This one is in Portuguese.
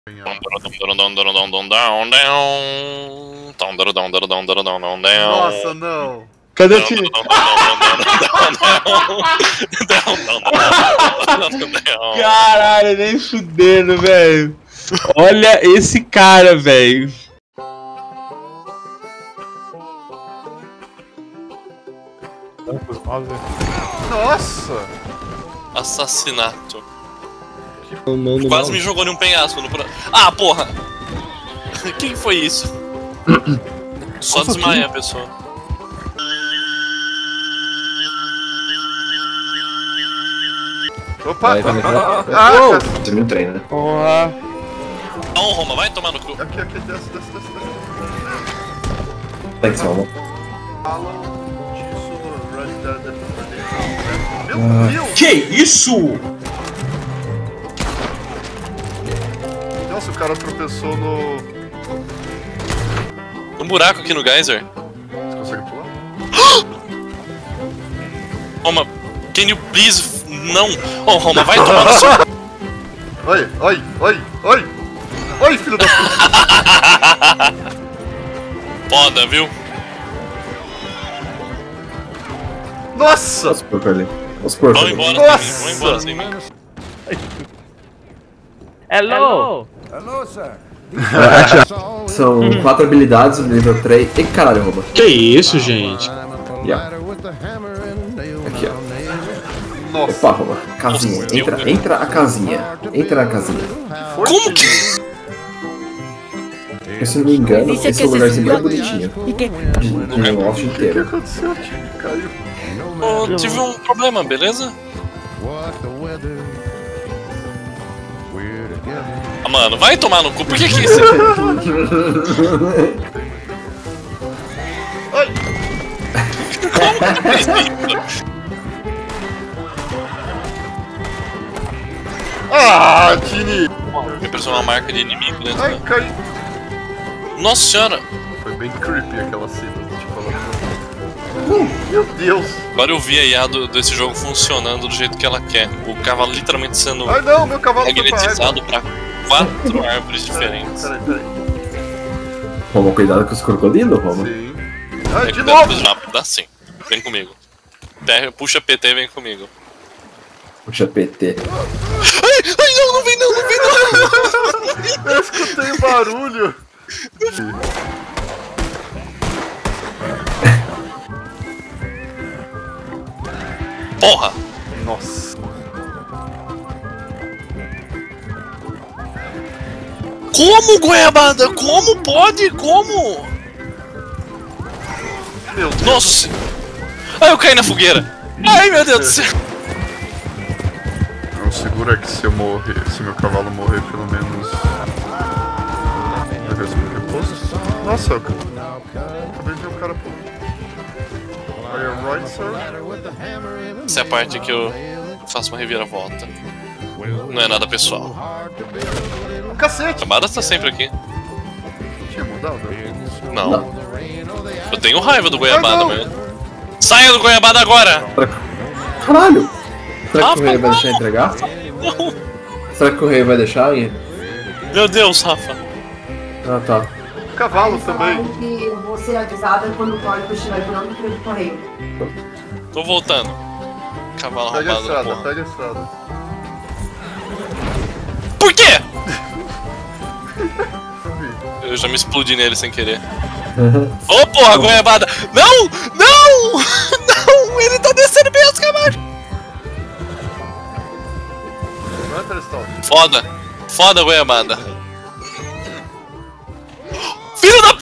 Nossa, não. Cadê o time? Caralho, nem fudendo, velho. Olha esse cara, velho. Nossa! Assassinato. Não, Quase me jogou em um penhasco no pro... Ah, porra! Quem foi isso? Só desmaia a pessoa. Opa! Você me treina, né? Porra. Não, Roma, vai tomar no cu. Aqui, desce. Tá em salva. Falam disso no Red Dead Redemption. Meu Deus! Que isso? Nossa, o cara tropeçou no... Um buraco aqui no geyser. Você consegue pular? Roma, can you please... Não! Oh, Roma, vai tomar no seu... Oi, filho da puta! Foda, viu? Nossa! Os porcos ali. Os porcos Vamos ali. embora, vamos embora, sem medo. Hello! São 4 habilidades no nível 3. E caralho, rouba. Que isso, gente? Yeah. Aqui, ó. Nossa! Opa, rouba. Casinha. Entra a casinha. Entra na casinha. Como que... Se não me engano, esse é o lugarzinho mais bonitinho. No loft O que inteiro. aconteceu? O time caiu. Oh, tive um problema, beleza? Ah, mano, vai tomar no cu. Por que que esse... Como que fez isso? Ah, Tini! Me apareceu uma marca de inimigo dentro. Ai, cai! Nossa senhora! Foi bem creepy aquela cena, te falando. Meu Deus! Agora eu vi a IA desse jogo funcionando do jeito que ela quer. O cavalo literalmente sendo Ai não, meu cavalo foi pra magnetizado pra 4 árvores diferentes. Peraí. Roma, cuidado com os crocodilos, Roma. Sim. Ai, de Cuidado com novo! os rápidos, dá sim. Vem comigo. Puxa PT e vem comigo. Puxa PT. Ai, não vem não! Eu escutei o barulho! Porra! Nossa! Como, goiabada? Como pode? Como? Meu Deus! Nossa! Ai, eu caí na fogueira! Ai, meu Deus do céu! O seguro é que se eu morrer, se meu cavalo morrer, pelo menos... Eu respondo repouso? Nossa, eu acabei de ver o cara por... Are you right, sir? Essa é a parte que eu faço uma reviravolta. Não é nada pessoal. Cacete! A Bada tá sempre aqui. Tinha mudado? Não. Eu tenho raiva do goiabada, mesmo. Saia do goiabada agora! Caralho! Será que Rafa, o rei vai deixar entregar? Não. Será que o rei vai deixar? Meu Deus, Rafa. Ah, tá. Cavalo também. Que vou ser avisada quando o código estiver virando pro correio. Tô voltando. Cavalo Pega a roubado da estrada, porra. pega a estrada. Por quê? Eu já me explodi nele sem querer. Ô, porra, goiabada! Não! Não! Não! Ele tá descendo bem as camadas! Foda! Foda, goiabada! Filho da...